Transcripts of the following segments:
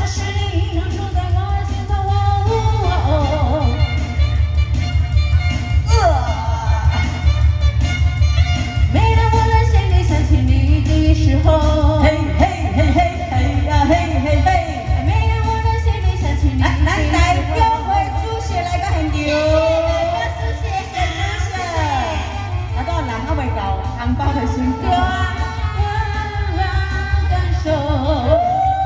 是你能住在我心头。每当我的心里想起你的时候， 嘿嘿嘿嘿嘿呀嘿嘿嘿。 每当我的心里想起你的时候， 咱代表会主席来个现场。啊，都人还未到，红包就先对啊，感受。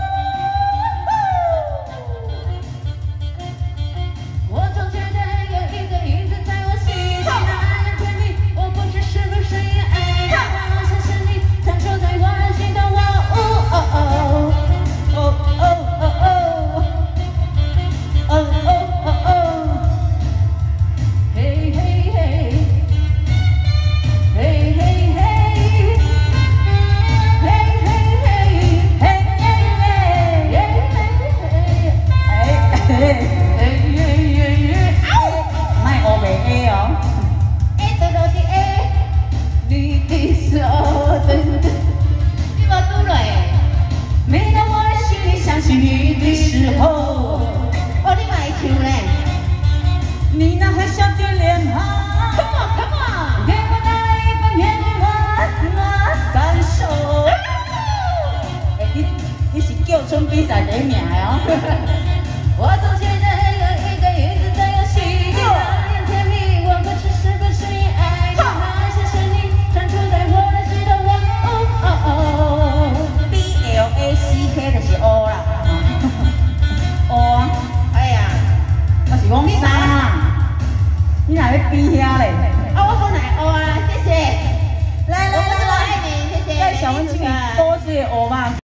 我总觉得有一个影子在我心里，那样甜蜜。我不知是不是因爱你，好像是你藏住在我的心头。嘿嘿嘿，嘿嘿嘿，嘿嘿嘿，嘿嘿嘿， 莫黑白 A 哦。 到底你的手，你把嘟了每当我的心里想起你的时候，哦，你买球嘞？ 你那还笑的脸庞 Come on, come on， 给我那一份愿望感受。 你是叫春比赛第一名的哦。 我总觉得有一个影子在我心里，那样甜蜜。我不知是不是因爱你，好像是你藏住在我的心头。 BLACK 就是乌啦。乌啊！ 哎呀， 我是讲啥？你哪要比遐嘞？ 啊，我本来哦啊，谢谢。来来来，我爱你，谢谢。 在小文请你多谢欧巴。